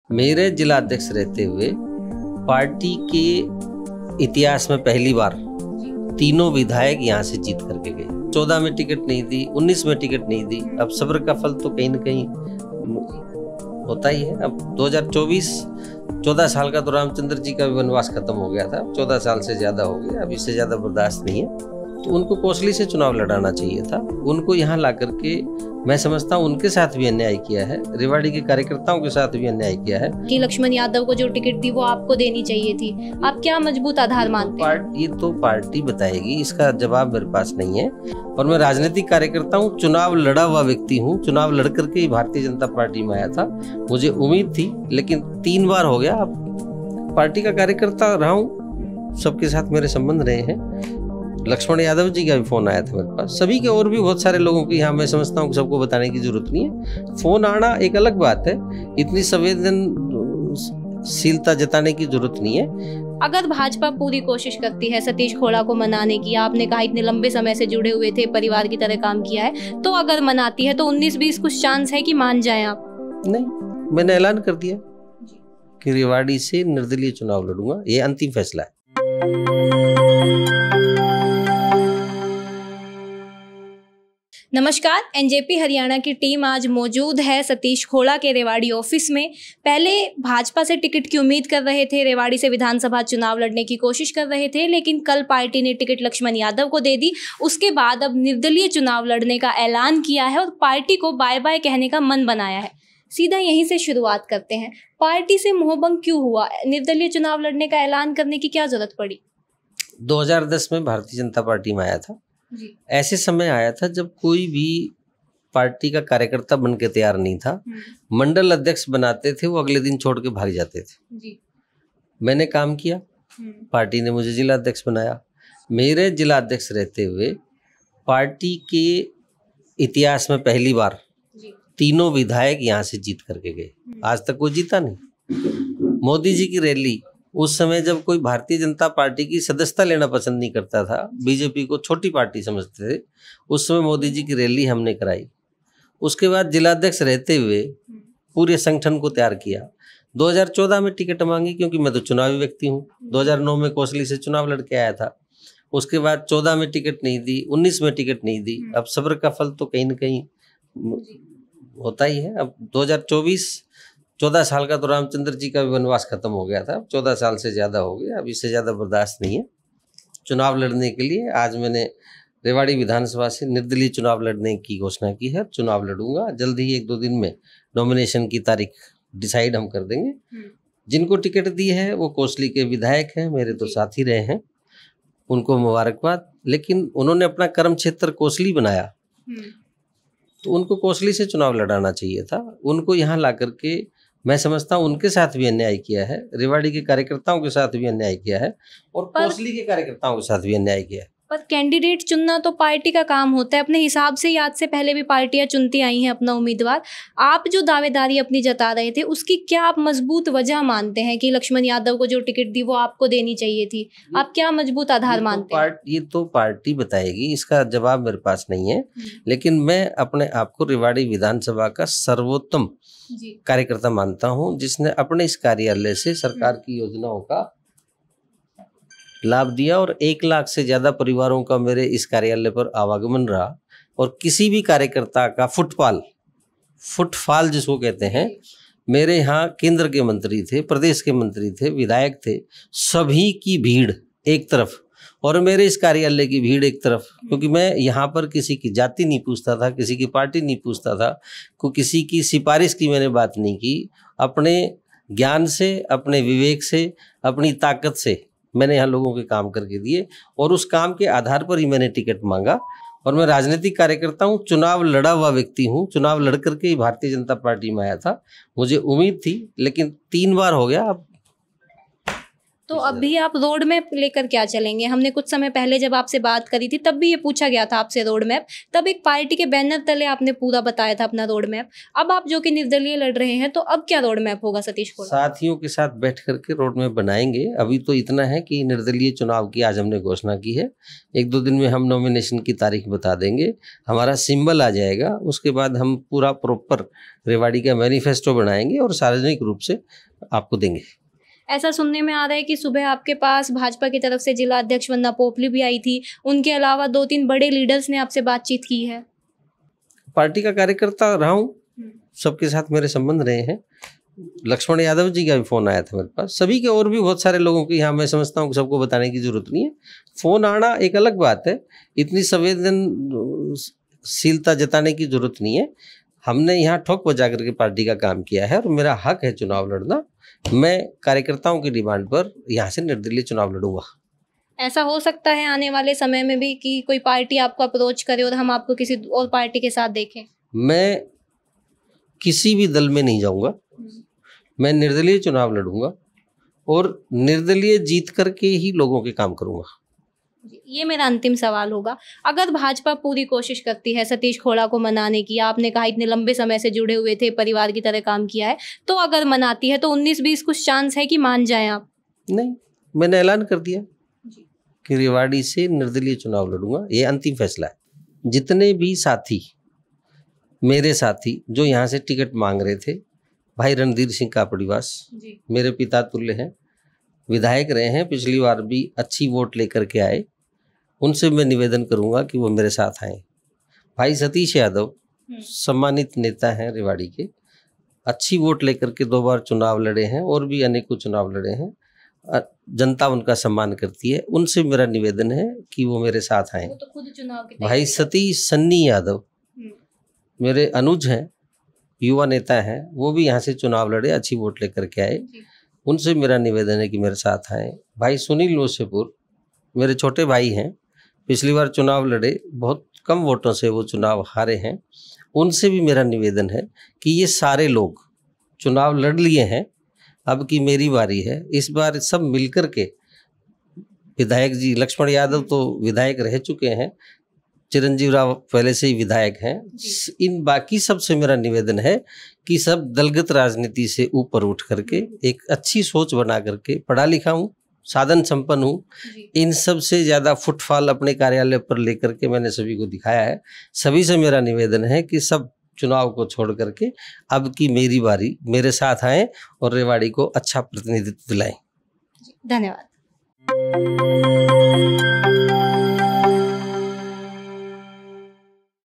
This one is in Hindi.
मेरे जिला अध्यक्ष रहते हुए पार्टी के इतिहास में पहली बार तीनों विधायक यहाँ से जीत करके गए। 14 में टिकट नहीं दी, 19 में टिकट नहीं दी। अब सब्र का फल तो कहीं न कहीं होता ही है। अब 2024 14 साल का तो रामचंद्र जी का भी वनवास खत्म हो गया था, 14 साल से ज्यादा हो गया, अब इससे ज्यादा बर्दाश्त नहीं है। तो उनको कोसली से चुनाव लड़ाना चाहिए था। उनको यहाँ ला करके मैं समझता हूँ उनके साथ भी अन्याय किया है, रेवाड़ी के कार्यकर्ताओं के साथ भी अन्याय किया है कि लक्ष्मण यादव को जो टिकट दी वो आपको देनी चाहिए थी। आप क्या मजबूत आधार मानते हैं? ये तो पार्टी बताएगी, इसका जवाब मेरे पास नहीं है। और मैं राजनीतिक कार्यकर्ता हूँ, चुनाव लड़ा हुआ व्यक्ति हूँ, चुनाव लड़ करके ही भारतीय जनता पार्टी में आया था। मुझे उम्मीद थी, लेकिन 3 बार हो गया। अब पार्टी का कार्यकर्ता रहा हूँ, सबके साथ मेरे संबंध रहे हैं। लक्ष्मण यादव जी का भी फोन आया था मेरे पास, सभी के और भी बहुत सारे लोगों की यहाँ मैं समझता हूँ सबको बताने की जरूरत नहीं है। फोन आना एक अलग बात है, इतनी संवेदनशीलता जताने की जरूरत नहीं है। अगर भाजपा पूरी कोशिश करती है सतीश खोड़ा को मनाने की, आपने कहा इतने लंबे समय से जुड़े हुए थे, परिवार की तरह काम किया है, तो अगर मनाती है तो 19-20 कुछ चांस है कि मान जाए आप? नहीं, मैंने ऐलान कर दिया कि रेवाड़ी से निर्दलीय चुनाव लड़ूंगा, ये अंतिम फैसला है। नमस्कार, एनजेपी हरियाणा की टीम आज मौजूद है सतीश खोड़ा के रेवाड़ी ऑफिस में। पहले भाजपा से टिकट की उम्मीद कर रहे थे, रेवाड़ी से विधानसभा चुनाव लड़ने की कोशिश कर रहे थे, लेकिन कल पार्टी ने टिकट लक्ष्मण यादव को दे दी। उसके बाद अब निर्दलीय चुनाव लड़ने का ऐलान किया है और पार्टी को बाय बाय कहने का मन बनाया है। सीधा यहीं से शुरुआत करते हैं, पार्टी से मोहभंग क्यों हुआ? निर्दलीय चुनाव लड़ने का ऐलान करने की क्या जरूरत पड़ी? 2010 में भारतीय जनता पार्टी में आया था। ऐसे समय आया था जब कोई भी पार्टी का कार्यकर्ता बन के तैयार नहीं था। मंडल अध्यक्ष बनाते थे, वो अगले दिन छोड़ के भाग जाते थे। मैंने काम किया, पार्टी ने मुझे जिला अध्यक्ष बनाया। मेरे जिला अध्यक्ष रहते हुए पार्टी के इतिहास में पहली बार तीनों विधायक यहाँ से जीत करके गए। आज तक कोई जीता नहीं। मोदी जी की रैली, उस समय जब कोई भारतीय जनता पार्टी की सदस्यता लेना पसंद नहीं करता था, बीजेपी को छोटी पार्टी समझते थे, उस समय मोदी जी की रैली हमने कराई। उसके बाद जिलाध्यक्ष रहते हुए पूरे संगठन को तैयार किया। 2014 में टिकट मांगी, क्योंकि मैं तो चुनावी व्यक्ति हूँ। 2009 में कोसली से चुनाव लड़के आया था। उसके बाद 14 में टिकट नहीं दी, 19 में टिकट नहीं दी। अब सब्र का फल तो कहीं न कहीं होता ही है। अब 2024 14 साल का तो रामचंद्र जी का भी वनवास खत्म हो गया था, 14 साल से ज़्यादा हो गया, अब इससे ज़्यादा बर्दाश्त नहीं है। चुनाव लड़ने के लिए आज मैंने रेवाड़ी विधानसभा से निर्दलीय चुनाव लड़ने की घोषणा की है। चुनाव लड़ूंगा, जल्द ही 1-2 दिन में नॉमिनेशन की तारीख डिसाइड हम कर देंगे। जिनको टिकट दी है वो कोसली के विधायक हैं, मेरे तो साथी रहे हैं, उनको मुबारकबाद। लेकिन उन्होंने अपना कर्म क्षेत्र कोसली बनाया, तो उनको कोसली से चुनाव लड़ाना चाहिए था। उनको यहाँ ला करके मैं समझता हूँ उनके साथ भी अन्याय किया है, रेवाड़ी के कार्यकर्ताओं के साथ भी अन्याय किया है और कोसली के कार्यकर्ताओं के साथ भी अन्याय किया है। पर कैंडिडेट चुनना तो पार्टी का काम होता है अपने हिसाब से। आज से पहले भी पार्टियां चुनती आई हैं अपना उम्मीदवार। आप जो दावेदारी अपनी जता रहे थे, उसकी क्या आप मजबूत वजह मानते हैं कि लक्ष्मण यादव को जो टिकट दी वो आपको देनी चाहिए थी? आप क्या मजबूत आधार मानते हैं? ये तो पार्टी बताएगी, इसका जवाब मेरे पास नहीं है। लेकिन मैं अपने आप को रेवाड़ी विधानसभा का सर्वोत्तम कार्यकर्ता मानता हूं, जिसने अपने इस कार्यालय से सरकार की योजनाओं का लाभ दिया और 1 लाख से ज्यादा परिवारों का मेरे इस कार्यालय पर आवागमन रहा। और किसी भी कार्यकर्ता का फुटफॉल जिसको कहते हैं, मेरे यहाँ केंद्र के मंत्री थे, प्रदेश के मंत्री थे, विधायक थे, सभी की भीड़ एक तरफ और मेरे इस कार्यालय की भीड़ एक तरफ। क्योंकि मैं यहाँ पर किसी की जाति नहीं पूछता था, किसी की पार्टी नहीं पूछता था, किसी की सिफारिश की मैंने बात नहीं की। अपने ज्ञान से, अपने विवेक से, अपनी ताकत से मैंने यहाँ लोगों के काम करके दिए और उस काम के आधार पर ही मैंने टिकट मांगा। और मैं राजनीतिक कार्यकर्ता हूँ, चुनाव लड़ा हुआ व्यक्ति हूँ, चुनाव लड़ करके ही भारतीय जनता पार्टी में आया था। मुझे उम्मीद थी, लेकिन 3 बार हो गया। अब तो अभी आप रोड मैप लेकर क्या चलेंगे? हमने कुछ समय पहले जब आपसे बात करी थी तब भी ये पूछा गया था आपसे रोड मैप, तब एक पार्टी के बैनर तले आपने पूरा बताया था अपना रोड मैप। अब आप जो कि निर्दलीय लड़ रहे हैं तो अब क्या रोड मैप होगा सतीश खोड़ा? साथियों के साथ बैठ करके रोड मैप बनाएंगे। अभी तो इतना है कि निर्दलीय चुनाव की आज हमने घोषणा की है, 1-2 दिन में हम नॉमिनेशन की तारीख बता देंगे, हमारा सिंबल आ जाएगा, उसके बाद हम पूरा प्रॉपर रेवाड़ी का मैनिफेस्टो बनाएंगे और सार्वजनिक रूप से आपको देंगे। ऐसा सुनने में आ रहा है कि सुबह आपके पास भाजपा की तरफ से जिला अध्यक्ष वंदना पोपली भी आई थी, उनके अलावा 2-3 बड़े लीडर्स ने आपसे बातचीत की है। पार्टी का कार्यकर्ता रहा हूँ, सबके साथ मेरे संबंध रहे हैं। लक्ष्मण यादव जी का भी फोन आया था मेरे पास, सभी के और भी बहुत सारे लोगों की, यहाँ मैं समझता हूँ कि सबको बताने की जरूरत नहीं है। फोन आना एक अलग बात है, इतनी संवेदनशीलता जताने की जरूरत नहीं है। हमने यहाँ ठोक बजा करके पार्टी का काम किया है और मेरा हक है चुनाव लड़ना। मैं कार्यकर्ताओं की डिमांड पर यहाँ से निर्दलीय चुनाव लड़ूंगा। ऐसा हो सकता है आने वाले समय में भी कि कोई पार्टी आपको अप्रोच करे और हम आपको किसी और पार्टी के साथ देखें? मैं किसी भी दल में नहीं जाऊंगा, मैं निर्दलीय चुनाव लड़ूंगा और निर्दलीय जीत करके ही लोगों के काम करूंगा। ये मेरा अंतिम सवाल होगा, अगर भाजपा पूरी कोशिश करती है सतीश खोड़ा को मनाने की, आपने कहा इतने लंबे समय से जुड़े हुए थे, परिवार की तरह काम किया है, तो अगर मनाती है तो 19-20 कुछ चांस है कि मान जाएं आप? नहीं, मैंने ऐलान कर दिया कि रेवाड़ी से निर्दलीय चुनाव लड़ूंगा, ये अंतिम फैसला है। जितने भी साथी मेरे साथी जो यहाँ से टिकट मांग रहे थे, भाई रणधीर सिंह कापड़ीवास मेरे पिता तुल्य हैं, विधायक रहे हैं, पिछली बार भी अच्छी वोट लेकर के आए, उनसे मैं निवेदन करूंगा कि वो मेरे साथ आए। भाई सतीश यादव सम्मानित नेता हैं रेवाड़ी के, अच्छी वोट लेकर के 2 बार चुनाव लड़े हैं और भी अनेकों चुनाव लड़े हैं, जनता उनका सम्मान करती है, उनसे मेरा निवेदन है कि वो मेरे साथ आए। तो खुद चुनाव के भाई सतीश सन्नी यादव मेरे अनुज हैं, युवा नेता हैं, वो भी यहाँ से चुनाव लड़े, अच्छी वोट लेकर के आए, उनसे मेरा निवेदन है कि मेरे साथ आए। भाई सुनील लोसेपुर मेरे छोटे भाई हैं, पिछली बार चुनाव लड़े, बहुत कम वोटों से वो चुनाव हारे हैं, उनसे भी मेरा निवेदन है कि ये सारे लोग चुनाव लड़ लिए हैं, अब की मेरी बारी है, इस बार सब मिलकर के, विधायक जी लक्ष्मण यादव तो विधायक रह चुके हैं, चिरंजीव राव पहले से ही विधायक हैं, इन बाकी सबसे मेरा निवेदन है कि सब दलगत राजनीति से ऊपर उठ करके एक अच्छी सोच बना करके, पढ़ा लिखा हूँ, साधन संपन्न हूँ, इन सब से ज़्यादा फुटफॉल अपने कार्यालय पर लेकर के मैंने सभी को दिखाया है। सभी से मेरा निवेदन है कि सब चुनाव को छोड़ करके अब की मेरी बारी, मेरे साथ आएं और रेवाड़ी को अच्छा प्रतिनिधित्व दिलाएं। धन्यवाद।